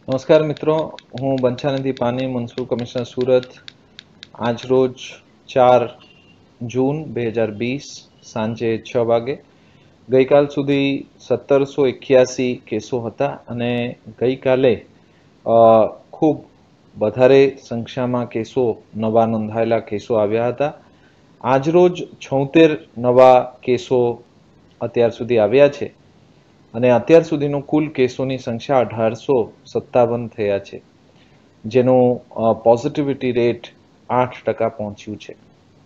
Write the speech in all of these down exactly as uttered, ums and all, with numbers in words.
નમસ્કાર મિત્રો, હું બંછાનિધિ પાની, મ્યુનિસિપલ કમિશનર સુરત. આજ રોજ ચાર જૂન બે હજાર વીસ સાંજે છ વાગે ગઈકાલ સુધી સત્તરસો એક્યાસી કેસો હતા અને ગઈકાલે ખૂબ વધારે સંખ્યામાં કેસો નવા નોંધાયેલા કેસો આવ્યા હતા. આજ રોજ છોતેર નવા કેસો અત્યાર સુધી આવ્યા છે અને અત્યાર સુધીનો કુલ કેસોની સંખ્યા અઢારસો સત્તાવન થયા છે, જેનું પોઝિટિવિટી રેટ આઠ ટકા પહોંચ્યું છે.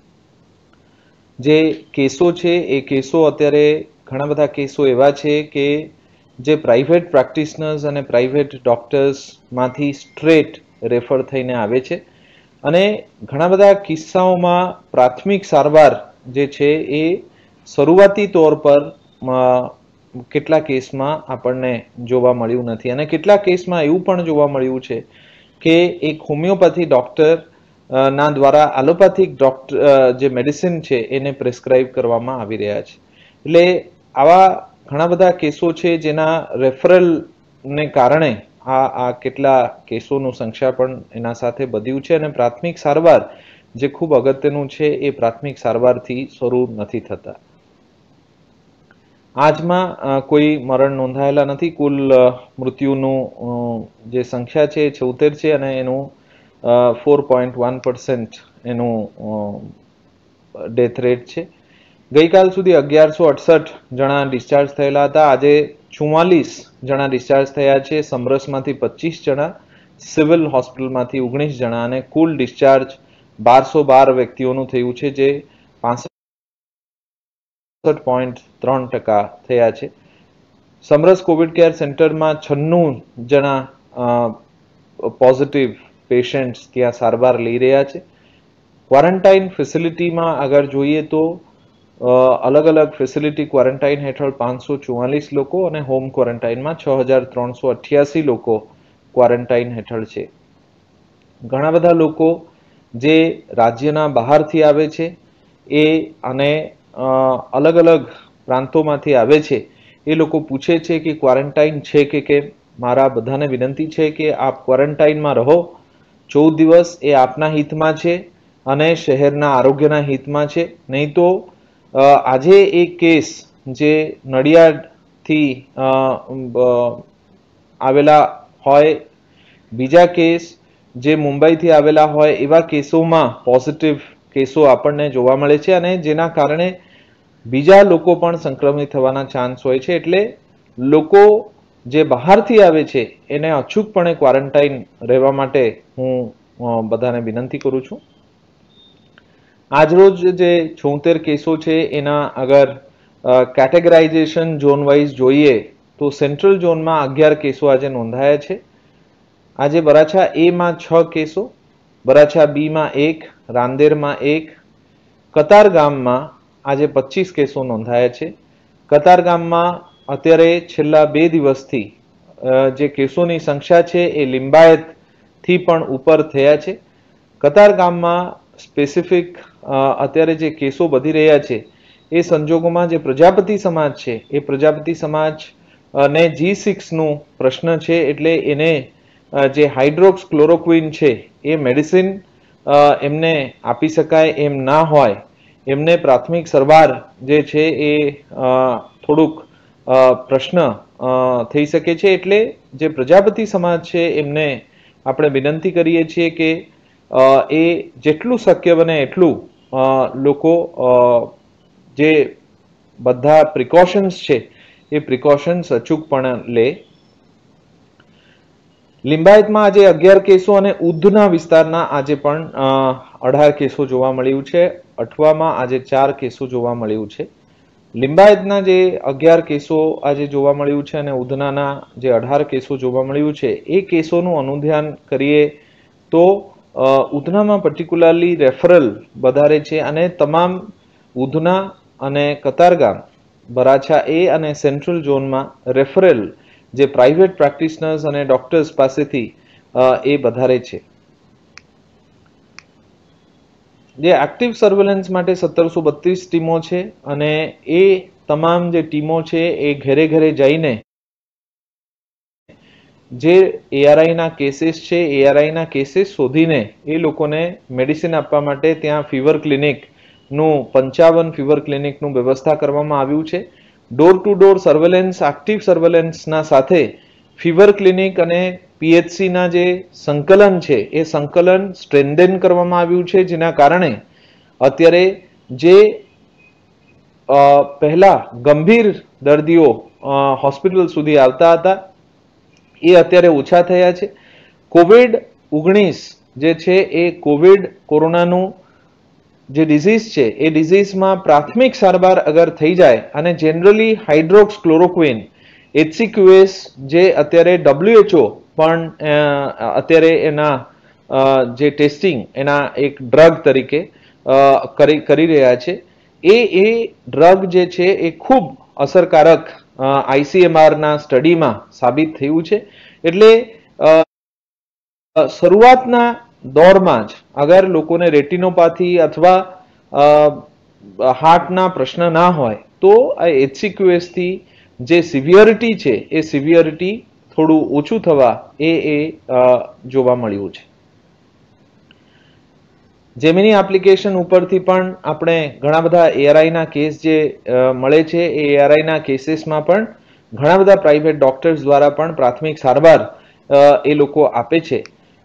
જે કેસો છે એ કેસો અત્યારે ઘણા બધા કેસો એવા છે કે જે પ્રાઇવેટ પ્રેક્ટિશનર્સ અને પ્રાઇવેટ ડોક્ટર્સમાંથી સ્ટ્રેટ રેફર થઈને આવે છે અને ઘણા બધા કિસ્સાઓમાં પ્રાથમિક સારવાર જે છે એ શરૂઆતી તौर પર કેટલા કેસમાં આપણને જોવા મળ્યું નથી અને કેટલા કેસમાં એવું પણ જોવા મળ્યું છે કે એક હોમિયોપેથી ડોક્ટર ના દ્વારા એલોપેથિક ડોક્ટર જે મેડિસિન છે એને પ્રિસ્ક્રાઇબ કરવામાં આવી રહ્યા છે. એટલે આવા ઘણા બધા કેસો છે જેના રેફરલને કારણે આ આ કેટલા કેસોનું સંખ્યા પણ એના સાથે વધ્યું છે અને પ્રાથમિક સારવાર જે ખૂબ અગત્યનું છે એ પ્રાથમિક સારવારથી શરૂ નથી થતા. આજમાં કોઈ મરણ નોંધાયેલા નથી. કુલ મૃત્યુનું જે સંખ્યા છે એ છોતેર છે અને એનું ફોર પોઈન્ટ વન પર્સન્ટ એનું ડેથ રેટ છે. ગઈકાલ સુધી અગિયારસો અડસઠ જણા ડિસ્ચાર્જ થયેલા હતા. આજે ચુમ્માલીસ જણા ડિસ્ચાર્જ થયા છે. સમરસમાંથી પચીસ જણા, સિવિલ હોસ્પિટલમાંથી ઓગણીસ જણા અને કુલ ડિસ્ચાર્જ બારસો બાર વ્યક્તિઓનું થયું છે, જે પાસઠ પોઈન્ટ ત્રણ ટકા થયા છે. સમરસ કોવિડ કેર સેન્ટરમાં છન્નું જણા પોઝિટિવ પેશન્ટ્સ ત્યાં સારવાર લઈ રહ્યા છે. ક્વોરન્ટાઇન ફેસિલિટીમાં અગર જોઈએ તો અલગ અલગ ફેસિલિટી ક્વોરન્ટાઇન હેઠળ પાંચસો ચુમ્માલીસ લોકો અને હોમ ક્વોરન્ટાઇનમાં છ હજાર ત્રણસો અઠ્યાસી લોકો ક્વોરન્ટાઇન હેઠળ છે. ઘણા બધા લોકો જે રાજ્યના બહારથી આવે છે એ અને અલગ અલગ પ્રાંતોમાંથી આવે છે એ લોકો પૂછે છે કે ક્વોરન્ટાઇન છે કે કેમ. મારા બધાને વિનંતી છે કે આપ ક્વોરન્ટાઇનમાં રહો. ચૌદ દિવસ એ આપના હિતમાં છે અને શહેરના આરોગ્યના હિતમાં છે. નહીં તો આજે એક કેસ જે નડિયાદથી આવેલા હોય, બીજા કેસ જે મુંબઈથી આવેલા હોય, એવા કેસોમાં પોઝિટિવ કેસો આપણને જોવા મળે છે અને જેના કારણે બીજા લોકો પણ સંક્રમિત થવાના ચાન્સ હોય છે. એટલે લોકો જે બહારથી આવે છે એને અચૂકપણે ક્વોરન્ટાઇન રહેવા માટે હું બધાને વિનંતી કરું છું. આજરોજ જે છોતેર કેસો છે એના અગર કેટેગરાઇઝેશન ઝોન વાઇઝ જોઈએ તો સેન્ટ્રલ ઝોનમાં અગિયાર કેસો આજે નોંધાયા છે. આજે વરાછા એ માં છ કેસો, વરાછા બી માં એક, રાંદેરમાં એક, કતારગામમાં આજે પચીસ કેસો નોંધાયા છે. કતારગામમાં અત્યારે છેલ્લા બે દિવસથી જે કેસોની સંખ્યા છે એ લિંબાયતથી પણ ઉપર થયા છે. કતારગામમાં સ્પેસિફિક અત્યારે જે કેસો વધી રહ્યા છે એ સંજોગોમાં જે પ્રજાપતિ સમાજ છે એ પ્રજાપતિ સમાજ ને જી સિક્સનું પ્રશ્ન છે, એટલે એને જે હાઇડ્રોક્સ ક્લોરોક્વિન છે એ મેડિસિન એમને આપી શકાય એમ ના હોય, એમને પ્રાથમિક સારવાર જે છે એ થોડુંક પ્રશ્ન થઈ શકે છે. એટલે જે પ્રજાપતિ સમાજ છે એમને આપણે વિનંતી કરીએ છીએ કે એ જેટલું શક્ય બને એટલું લોકો જે બધા પ્રિકોશન્સ છે એ પ્રિકોશન્સ અચૂકપણે લે. લિંબાયતમાં આજે અગિયાર કેસો અને ઉધના વિસ્તારના આજે પણ અઢાર કેસો જોવા મળ્યું છે. અઠવામાં આજે ચાર કેસો જોવા મળ્યું છે. લિંબાયતના જે અગિયાર કેસો આજે જોવા મળ્યું છે અને ઉધનાના જે અઢાર કેસો જોવા મળ્યું છે એ કેસોનું અનુધ્યાન કરીએ તો ઉધનામાં પર્ટિક્યુલરલી રેફરલ વધારે છે અને તમામ ઉધના અને કતારગામ, વરાછા એ અને સેન્ટ્રલ ઝોનમાં રેફરલ જે પ્રાઇવેટ પ્રેક્ટિશનર્સ અને ડોક્ટર્સ પાસેથી એ વધારે છે. જે એક્ટિવ સર્વેલન્સ માટે સત્તરસો બત્રીસ ટીમો છે અને એ તમામ જે ટીમો છે એ ઘરે ઘરે જઈને જે એઆરઆઈના કેસીસ છે એઆરઆઈના કેસીસ શોધીને એ લોકોને મેડિસિન આપવા માટે ત્યાં ફીવર ક્લિનિકનું પંચાવન ફીવર ક્લિનિકનું વ્યવસ્થા કરવામાં આવ્યું છે. Door to door surveillance, active સર્વેલન્સના સાથે ફીવર ક્લિનિક અને પીએચસીના જે સંકલન છે એ સંકલન સ્ટ્રેન્થેન કરવામાં આવ્યું છે, જેના કારણે અત્યારે જે પહેલા ગંભીર દર્દીઓ હોસ્પિટલ સુધી આવતા હતા એ અત્યારે ઓછા થયા છે. કોવિડ ઓગણીસ જે છે એ કોવિડ કોરોનાનું જે ડિઝીઝ છે એ ડિઝીઝમાં પ્રાથમિક સારવાર અગર થઈ જાય અને જનરલી હાઇડ્રોક્સ ક્લોરોક્વિન એચસીક્યુએસ જે અત્યારે ડબ્લ્યુએચઓ પણ અત્યારે એના જે ટેસ્ટિંગ એના એક ડ્રગ તરીકે કરી કરી રહ્યા છે, એ એ ડ્રગ જે છે એ ખૂબ અસરકારક આઈસીએમઆરના સ્ટડીમાં સાબિત થયું છે. એટલે શરૂઆતના દોરમાં જ અગર લોકોને રેટિનોપાથી અથવા હાર્ટના પ્રશ્ન ના હોય તો આ એચસીક્યુએસ થી જે સિવિયરિટી છે એ સિવિયરિટી થોડું ઓછું થવા એ એ જોવા મળ્યું છે. જેમિની એપ્લિકેશન ઉપરથી પણ આપણે ઘણા બધા એઆરઆઈના કેસ જે મળે છે એ એઆરઆઈના કેસીસમાં પણ ઘણા બધા પ્રાઇવેટ ડોક્ટર્સ દ્વારા પણ પ્રાથમિક સારવાર એ લોકો આપે છે.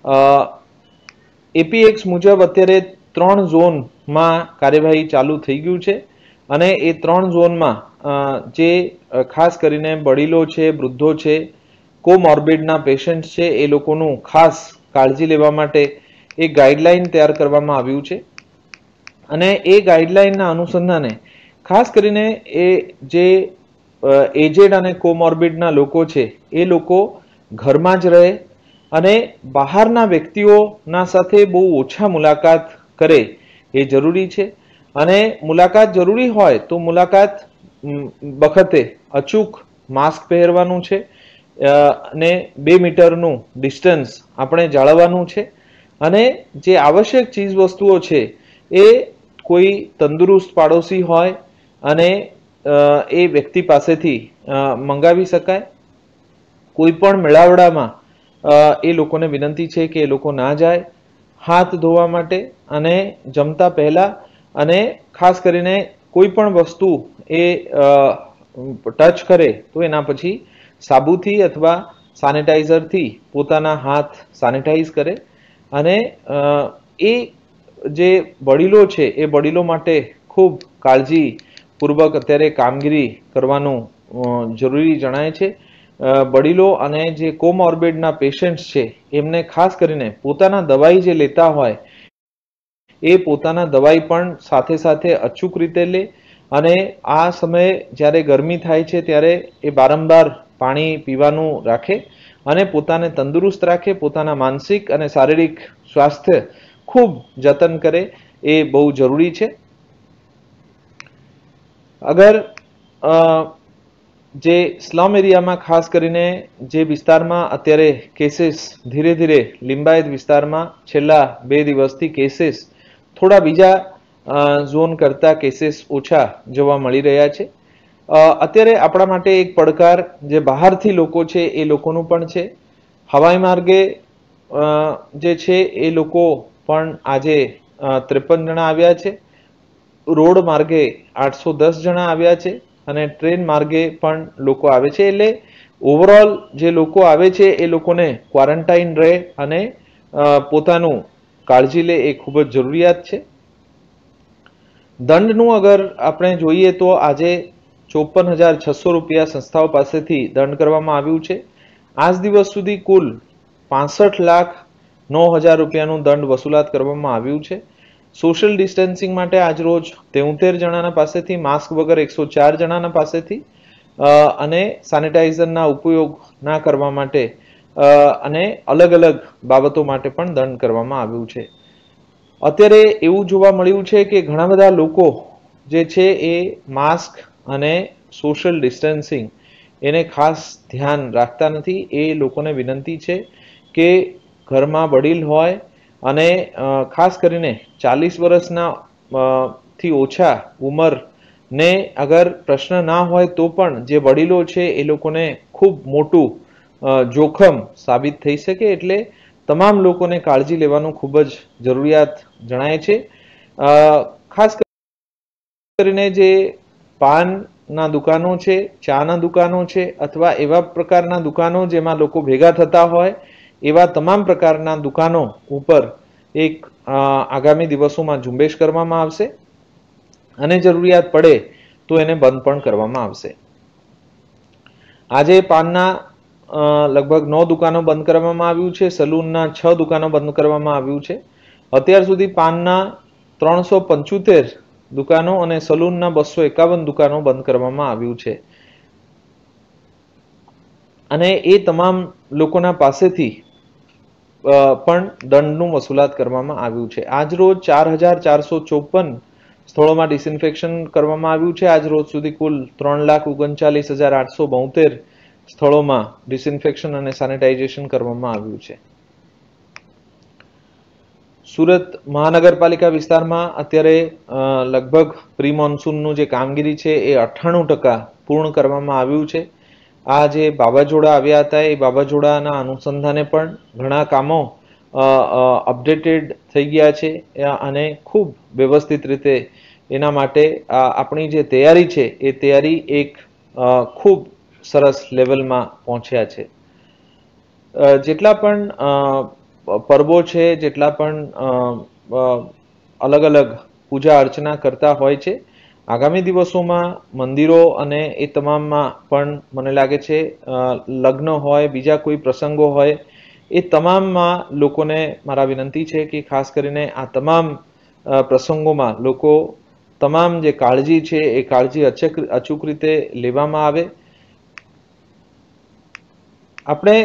એપીએક્સ મુજબ અત્યારે ત્રણ ઝોનમાં કાર્યવાહી ચાલુ થઈ ગયું છે અને એ ત્રણ ઝોનમાં જે ખાસ કરીને વડીલો છે, વૃદ્ધો છે, કોમોર્બિડના પેશન્ટ છે એ લોકોનું ખાસ કાળજી લેવા માટે એક ગાઈડલાઈન તૈયાર કરવામાં આવ્યું છે અને એ ગાઈડલાઈનના અનુસંધાને ખાસ કરીને એ જે એજેડ અને કોમોર્બિડના લોકો છે એ લોકો ઘરમાં જ રહે અને બહારના વ્યક્તિઓના સાથે બહુ ઓછા મુલાકાત કરે એ જરૂરી છે. અને મુલાકાત જરૂરી હોય તો મુલાકાત વખતે અચૂક માસ્ક પહેરવાનું છે અને બે મીટરનું ડિસ્ટન્સ આપણે જાળવવાનું છે અને જે આવશ્યક ચીજ વસ્તુઓ છે એ કોઈ તંદુરસ્ત પાડોશી હોય અને એ વ્યક્તિ પાસેથી મંગાવી શકાય. કોઈ પણ મેળાવડામાં એ લોકોને વિનંતી છે કે એ લોકો ના જાય હાથ ધોવા માટે અને જમતા પહેલા, અને ખાસ કરીને કોઈ પણ વસ્તુ એ ટચ કરે તો એના પછી સાબુથી અથવા સેનિટાઈઝરથી પોતાના હાથ સેનિટાઈઝ કરે. અને એ જે વડીલો છે એ વડીલો માટે ખૂબ કાળજીપૂર્વક અત્યારે કામગીરી કરવાનું જરૂરી જણાય છે. વડીલો અને જે કોમોર્બિડના પેશન્ટ્સ છે એમને ખાસ કરીને પોતાના દવાઈ જે લેતા હોય એ પોતાના દવાઈ પણ સાથે સાથે અચૂક રીતે લે અને આ સમયે જ્યારે ગરમી થાય છે ત્યારે એ વારંવાર પાણી પીવાનું રાખે અને પોતાને તંદુરસ્ત રાખે, પોતાના માનસિક અને શારીરિક સ્વાસ્થ્ય ખૂબ જતન કરે એ બહુ જરૂરી છે. અગર જે સ્લમ એરિયામાં ખાસ કરીને જે વિસ્તારમાં અત્યારે કેસીસ ધીરે ધીરે લિંબાયત વિસ્તારમાં છેલ્લા બે દિવસથી કેસીસ થોડા બીજા ઝોન કરતા કેસીસ ઓછા જોવા મળી રહ્યા છે. અત્યારે આપણા માટે એક પડકાર જે બહારથી લોકો છે એ લોકોનું પણ છે. હવાઈ માર્ગે જે છે એ લોકો પણ આજે ત્રેપન જણા આવ્યા છે, રોડ માર્ગે આઠસો દસ જણા આવ્યા છે અને ટ્રેન માર્ગે પણ લોકો આવે છે. એટલે ઓવરઓલ જે લોકો આવે છે એ લોકોને ક્વોરન્ટાઇન રહે અને પોતાનું કાળજી લે એ ખૂબ જ જરૂરિયાત છે. દંડનું અગર આપણે જોઈએ તો આજે ચોપન હજાર છસો રૂપિયા સંસ્થાઓ પાસેથી દંડ કરવામાં આવ્યું છે. આજ દિવસ સુધી કુલ પાસઠ લાખ નવ હજાર રૂપિયાનું દંડ વસૂલાત કરવામાં આવ્યું છે. સોશિયલ ડિસ્ટન્સિંગ માટે આજરોજ તેઉતેર જણાના પાસેથી, માસ્ક વગર એકસો ચાર જણાના પાસેથી અને સેનિટાઈઝરના ઉપયોગ ના કરવા માટે અને અલગ અલગ બાબતો માટે પણ દંડ કરવામાં આવ્યું છે. અત્યારે એવું જોવા મળ્યું છે કે ઘણા બધા લોકો જે છે એ માસ્ક અને સોશિયલ ડિસ્ટન્સિંગ એને ખાસ ધ્યાન રાખતા નથી. એ લોકોને વિનંતી છે કે ઘરમાં વડીલ હોય અને ખાસ કરીને ચાલીસ વર્ષના થી ઓછા ઉંમરને અગર પ્રશ્ન ના હોય તો પણ જે વડીલો છે એ લોકોને ખૂબ મોટું જોખમ સાબિત થઈ શકે, એટલે તમામ લોકોને કાળજી લેવાનું ખૂબ જ જરૂરિયાત જણાય છે. ખાસ કરીને જે પાનના દુકાનો છે, ચાના દુકાનો છે, અથવા એવા પ્રકારના દુકાનો જેમાં લોકો ભેગા થતા હોય, એવા તમામ પ્રકારના દુકાનો ઉપર એક આગામી દિવસોમાં ઝુંબેશ કરવામાં આવશે અને જરૂરિયાત પડે તો એને બંધ પણ કરવામાં આવશે. આજે પાનના લગભગ નવ દુકાનો બંધ કરવામાં આવ્યું છે, સલૂનના છ દુકાનો બંધ કરવામાં આવ્યું છે. અત્યાર સુધી પાનના ત્રણસો પંચોતેર દુકાનો અને સલૂનના બસો એકાવન દુકાનો બંધ કરવામાં આવ્યું છે અને એ તમામ લોકોના પાસેથી પણ દંડનું વસૂલાત કરવામાં આવ્યું છે. આજ રોજ ચાર હજાર ચારસો ચોપન સ્થળોમાં ડિસઇન્ફેક્શન કરવામાં આવ્યું છે. આજ રોજ સુધી કુલ ત્રણ લાખ ઓગણચાલીસ હજાર આઠસો બોતેર સ્થળોમાં ડિસઇન્ફેક્શન અને સેનિટાઇઝેશન કરવામાં આવ્યું છે. સુરત મહાનગરપાલિકા વિસ્તારમાં અત્યારે લગભગ પ્રી મોન્સૂનનું જે કામગીરી છે એ અઠ્ઠાણું ટકા પૂર્ણ કરવામાં આવ્યું છે. આ જે વાવાઝોડા આવ્યા હતા એ વાવાઝોડાના અનુસંધાને પણ ઘણા કામો અપડેટેડ થઈ ગયા છે અને ખૂબ વ્યવસ્થિત રીતે એના માટે આપણી જે તૈયારી છે એ તૈયારી એક ખૂબ સરસ લેવલમાં પહોંચ્યા છે. જેટલા પણ પર્વો છે, જેટલા પણ અલગ અલગ પૂજા અર્ચના કરતા હોય છે, આગામી દિવસોમાં મંદિરો અને એ તમામમાં પણ મને લાગે છે લગ્ન હોય, બીજા કોઈ પ્રસંગો હોય, એ તમામમાં લોકોને મારા વિનંતી છે કે ખાસ કરીને આ તમામ પ્રસંગોમાં લોકો તમામ જે કાળજી છે એ કાળજી અચૂક રીતે લેવામાં આવે. આપણે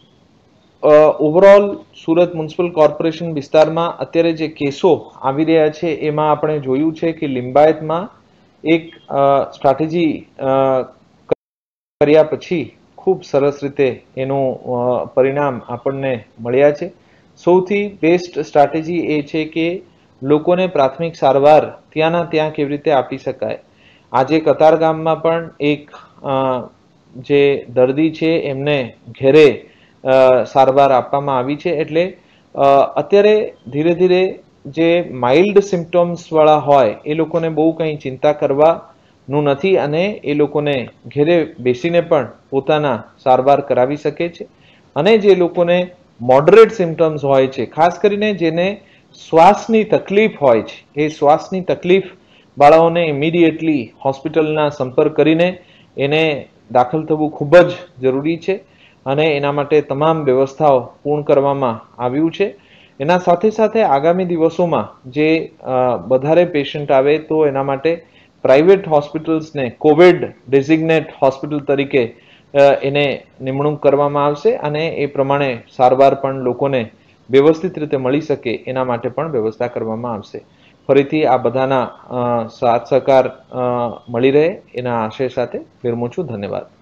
ઓવરઓલ સુરત મ્યુનિસિપલ કોર્પોરેશન વિસ્તારમાં અત્યારે જે કેસો આવી રહ્યા છે એમાં આપણે જોયું છે કે લિંબાયતમાં એક સ્ટ્રેટેજી કર્યા પછી ખૂબ સરસ રીતે એનું પરિણામ આપણને મળ્યા છે. સૌથી બેસ્ટ સ્ટ્રેટેજી એ છે કે લોકોને પ્રાથમિક સારવાર ત્યાંના ત્યાં કેવી રીતે આપી શકાય. આજે કતારગામમાં પણ એક જે દર્દી છે એમને ઘેરે સારવાર આપવામાં આવી છે. એટલે અત્યારે ધીરે ધીરે જે માઇલ્ડ સિમ્પટમ્સ વાળા હોય એ લોકોને બહુ કંઈ ચિંતા કરવાનું નથી અને એ લોકોને ઘેરે બેસીને પણ પોતાના સારવાર કરાવી શકે છે. અને જે લોકોને મોડરેટ સિમ્પટમ્સ હોય છે, ખાસ કરીને જેને શ્વાસની તકલીફ હોય છે, એ શ્વાસની તકલીફ વાળાઓને ઇમિડિયેટલી હોસ્પિટલના સંપર્ક કરીને એને દાખલ થવું ખૂબ જ જરૂરી છે અને એના માટે તમામ વ્યવસ્થાઓ પૂર્ણ કરવામાં આવ્યું છે. એના સાથે સાથે આગામી દિવસોમાં જે વધારે પેશન્ટ આવે તો એના માટે પ્રાઇવેટ હોસ્પિટલ્સને કોવિડ ડેઝિગ્નેટ હોસ્પિટલ તરીકે એને નિમણૂક કરવામાં આવશે અને એ પ્રમાણે સારવાર પણ લોકોને વ્યવસ્થિત રીતે મળી શકે એના માટે પણ વ્યવસ્થા કરવામાં આવશે. ફરીથી આ બધાના સાથ સહકાર મળી રહે એના આશય સાથે વિરમું છું. ધન્યવાદ.